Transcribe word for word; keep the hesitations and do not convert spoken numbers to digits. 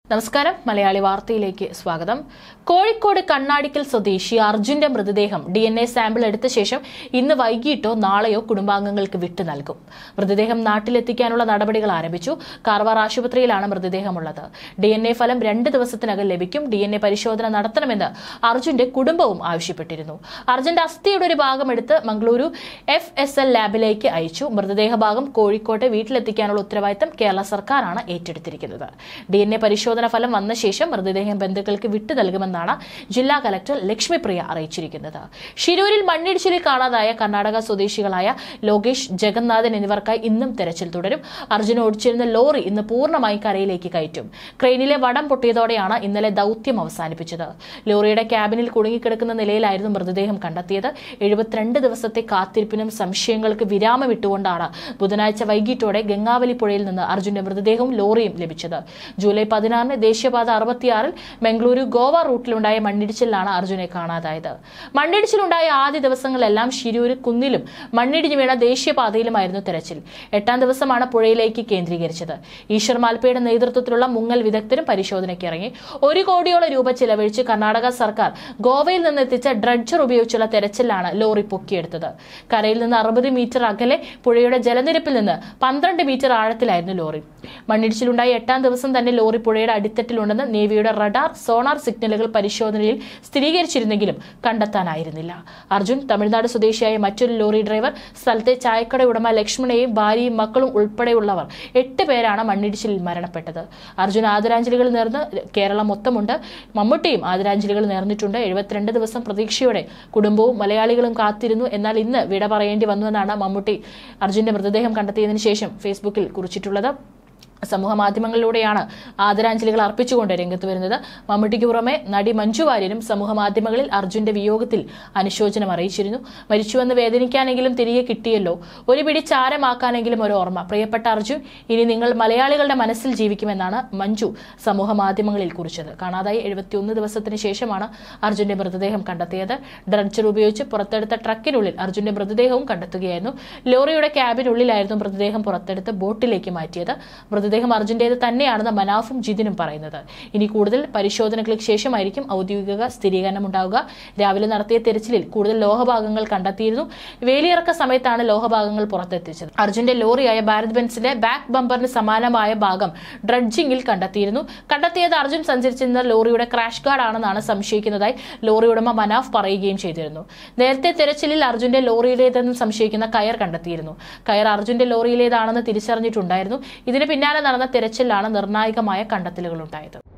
നമസ്കാരം മലയാളി വാർത്തയിലേക്ക് സ്വാഗതം. കോഴിക്കോട് കണ്ണാടിക്കൽ സ്വദേശി അർജുന്റെ മൃതദേഹം ഡി എൻ എ സാമ്പിൾ എടുത്ത ശേഷം ഇന്ന് വൈകിട്ടോ നാളെയോ കുടുംബാംഗങ്ങൾക്ക് വിട്ടു നൽകും. മൃതദേഹം നാട്ടിലെത്തിക്കാനുള്ള നടപടികൾ ആരംഭിച്ചു. കാർവാർ ആശുപത്രിയിലാണ് മൃതദേഹമുള്ളത്. ഡി എൻ എ ഫലം രണ്ട് ദിവസത്തിനകം ലഭിക്കും. ഡി എൻ എ പരിശോധന നടത്തണമെന്ന് അർജുന്റെ കുടുംബവും ആവശ്യപ്പെട്ടിരുന്നു. അർജുന്റെ അസ്ഥിയുടെ ഒരു ഭാഗം എടുത്ത് മംഗളൂരു എഫ് എസ് എൽ ലാബിലേക്ക് അയച്ചു. മൃതദേഹ ഭാഗം കോഴിക്കോട്ടെ വീട്ടിലെത്തിക്കാനുള്ള ഉത്തരവാദിത്തം കേരള സർക്കാരാണ് ഏറ്റെടുത്തിരിക്കുന്നത്. ഡി എൻ എ പരിശോധന ഫലം വന്ന ശേഷം മൃതദേഹം ബന്ധുക്കൾക്ക് വിട്ടു നൽകുമെന്നാണ് ജില്ലാ കലക്ടർ ലക്ഷ്മിപ്രിയ അറിയിച്ചിരിക്കുന്നത്. ഷിരൂരിൽ മണ്ണിടിച്ചിലിൽ കാണാതായ കർണാടക സ്വദേശികളായ ലോകേഷ്, ജഗന്നാഥൻ എന്നിവർക്കായി ഇന്നും തെരച്ചിൽ തുടരും. അർജുൻ ഓടിച്ചിരുന്ന ലോറി ഇന്ന് പൂർണ്ണമായി കരയിലേക്ക് കയറ്റും. ക്രെയിനിലെ വടം പൊട്ടിയതോടെയാണ് ഇന്നലെ ദൌത്യം അവസാനിപ്പിച്ചത്. ലോറിയുടെ ക്യാബിനിൽ കുടുങ്ങിക്കിടക്കുന്ന നിലയിലായിരുന്നു മൃതദേഹം കണ്ടെത്തിയത്. എഴുപത്തിരണ്ട് ദിവസത്തെ കാത്തിരിപ്പിനും സംശയങ്ങൾക്ക് വിരാമമിട്ടുകൊണ്ടാണ് ബുധനാഴ്ച വൈകിട്ടോടെ ഗംഗാവലി പുഴയിൽ നിന്ന് അർജുന്റെ മൃതദേഹവും ലോറിയും ലഭിച്ചത്. ജൂലൈ പതിനാറിന് ദേശീയപാത അറുപത്തിയാറിൽ മംഗളൂരു ഗോവ റൂട്ടിലുണ്ടായ മണ്ണിടിച്ചിലാണ് അർജുനെ കാണാതായത്. മണ്ണിടിച്ചിലുണ്ടായ ആദ്യ ദിവസങ്ങളിലെല്ലാം ഷിരൂര് കുന്നിലും മണ്ണിടിഞ്ഞു വീണ ദേശീയപാതയിലുമായിരുന്നു തെരച്ചിൽ. എട്ടാം ദിവസമാണ് പുഴയിലേക്ക് കേന്ദ്രീകരിച്ചത്. ഈശ്വർ മാൽപ്പയുടെ നേതൃത്വത്തിലുള്ള മുങ്ങൽ വിദഗ്ധരും പരിശോധനയ്ക്ക് ഇറങ്ങി. ഒരു കോടിയോളം രൂപ ചിലവഴിച്ച് കർണാടക സർക്കാർ ഗോവയിൽ നിന്ന് എത്തിച്ച ഡ്രഡ്ജർ ഉപയോഗിച്ചുള്ള തെരച്ചിലാണ് ലോറി പൊക്കിയെടുത്തത്. കരയിൽ നിന്ന് അറുപത് മീറ്റർ അകലെ പുഴയുടെ ജലനിരപ്പിൽ നിന്ന് പന്ത്രണ്ട് മീറ്റർ ആഴത്തിലായിരുന്നു ലോറി. മണ്ണിടിച്ചിലുണ്ടായ എട്ടാം ദിവസം തന്നെ ലോറി പുഴയുടെ അടിത്തട്ടിലുണ്ടെന്ന് നേവിയുടെ റഡാർ, സോണാർ സിഗ്നലുകൾ പരിശോധനയിൽ സ്ഥിരീകരിച്ചിരുന്നെങ്കിലും കണ്ടെത്താനായിരുന്നില്ല. അർജുൻ തമിഴ്നാട് സ്വദേശിയായ മറ്റൊരു ലോറി ഡ്രൈവർ, സ്ഥലത്തെ ചായക്കട ഉടമ ലക്ഷ്മണയും ഭാര്യയും മക്കളും ഉൾപ്പെടെയുള്ളവർ എട്ട് പേരാണ് മണ്ണിടിച്ചിലിൽ മരണപ്പെട്ടത്. അർജുൻ ആദരാഞ്ജലികൾ നേർന്ന് കേരളം മൊത്തമുണ്ട്. മമ്മൂട്ടിയും ആദരാഞ്ജലികൾ നേർന്നിട്ടുണ്ട്. എഴുപത്തിരണ്ട് ദിവസം പ്രതീക്ഷയോടെ കുടുംബവും മലയാളികളും കാത്തിരുന്നു. എന്നാൽ ഇന്ന് വിട പറയേണ്ടി വന്നുവെന്നാണ് മമ്മൂട്ടി അർജുന്റെ മൃതദേഹം കണ്ടെത്തിയതിനു ശേഷം ഫേസ്ബുക്കിൽ കുറിച്ചിട്ടുള്ളത്. സമൂഹ മാധ്യമങ്ങളിലൂടെയാണ് ആദരാഞ്ജലികൾ അർപ്പിച്ചുകൊണ്ട് രംഗത്ത് വരുന്നത്. മമ്മൂട്ടിക്ക് പുറമെ നടി മഞ്ജു വാര്യരും സമൂഹ മാധ്യമങ്ങളിൽ അർജുന്റെ വിയോഗത്തിൽ അനുശോചനം അറിയിച്ചിരുന്നു. മരിച്ചുവെന്ന് വേദനിക്കാനെങ്കിലും തിരികെ കിട്ടിയല്ലോ, ഒരു പിടി ചാരമാക്കാനെങ്കിലും ഒരു ഓർമ്മ. പ്രിയപ്പെട്ട അർജുൻ, ഇനി നിങ്ങൾ മലയാളികളുടെ മനസ്സിൽ ജീവിക്കുമെന്നാണ് മഞ്ജു സമൂഹ മാധ്യമങ്ങളിൽ കുറിച്ചത്. കാണാതായി എഴുപത്തിയൊന്ന് ദിവസത്തിന് ശേഷമാണ് അർജുന്റെ മൃതദേഹം കണ്ടെത്തിയത്. ഡ്രഡ്ജർ ഉപയോഗിച്ച് പുറത്തെടുത്ത ട്രക്കിനുള്ളിൽ അർജുന്റെ മൃതദേഹവും കണ്ടെത്തുകയായിരുന്നു. ലോറിയുടെ ക്യാബിനുള്ളിലായിരുന്നു മൃതദേഹം പുറത്തെടുത്ത് ബോട്ടിലേക്ക് മാറ്റിയത്. മൃതദേഹം അർജുന്റേത് തന്നെയാണെന്ന് മനാഫും ജിതിനും പറയുന്നത്. ഇനി കൂടുതൽ പരിശോധനകൾക്ക് ശേഷമായിരിക്കും ഔദ്യോഗിക സ്ഥിരീകരണം ഉണ്ടാവുക. രാവിലെ നടത്തിയ തെരച്ചിലിൽ കൂടുതൽ ലോഹഭാഗങ്ങൾ കണ്ടെത്തിയിരുന്നു. വേലിയിറക്ക സമയത്താണ് ലോഹഭാഗങ്ങൾ പുറത്തെത്തിച്ചത്. അർജുന്റെ ലോറിയായ ഭാരത് ബെൻസിന്റെ ബാക്ക് ബമ്പറിന് സമാനമായ ഭാഗം ഡ്രഡ്ജിംഗിൽ കണ്ടെത്തിയിരുന്നു. കണ്ടെത്തിയത് അർജുൻ സഞ്ചരിച്ചിരുന്ന ലോറിയുടെ ക്രാഷ് ഗാർഡ് ആണെന്നാണ് സംശയിക്കുന്നതായി ലോറി ഉടമ മനാഫ് പറയുകയും ചെയ്തിരുന്നു. നേരത്തെ തെരച്ചിലിൽ അർജുന്റെ ലോറിയിലേതെന്ന് സംശയിക്കുന്ന കയർ കണ്ടെത്തിയിരുന്നു. കയർ അർജുന്റെ ലോറിയിലേതാണെന്ന് തിരിച്ചറിഞ്ഞിട്ടുണ്ടായിരുന്നു. ഇതിന് പിന്നാലെ നടന്ന തെരച്ചിലാണ് നിർണായകമായ കണ്ടെത്തലുകൾ ഉണ്ടായത്.